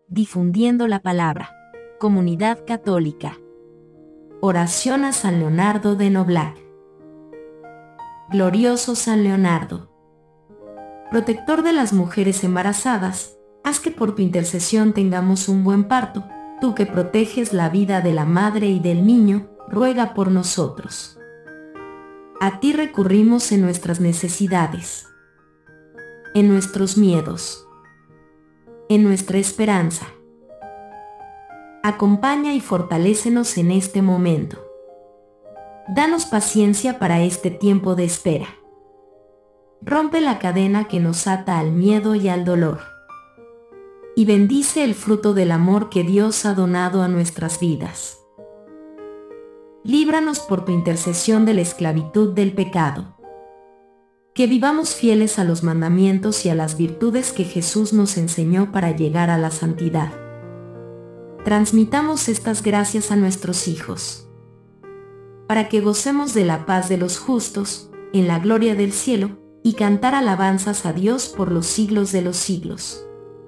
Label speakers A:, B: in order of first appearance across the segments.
A: difundiendo la palabra. Comunidad Católica. Oración a San Leonardo de Noblac. Glorioso San Leonardo, protector de las mujeres embarazadas, haz que por tu intercesión tengamos un buen parto. Tú que proteges la vida de la madre y del niño, ruega por nosotros. A ti recurrimos en nuestras necesidades, en nuestros miedos, en nuestra esperanza. Acompaña y fortalécenos en este momento. Danos paciencia para este tiempo de espera. Rompe la cadena que nos ata al miedo y al dolor. Y bendice el fruto del amor que Dios ha donado a nuestras vidas. Líbranos por tu intercesión de la esclavitud del pecado. Que vivamos fieles a los mandamientos y a las virtudes que Jesús nos enseñó para llegar a la santidad. Transmitamos estas gracias a nuestros hijos, para que gocemos de la paz de los justos, en la gloria del cielo, y cantar alabanzas a Dios por los siglos de los siglos.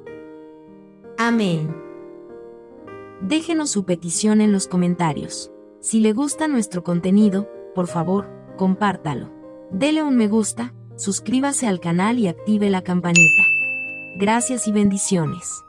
A: Amén. Déjenos su petición en los comentarios. Si le gusta nuestro contenido, por favor, compártalo. Dele un me gusta, suscríbase al canal y active la campanita. Gracias y bendiciones.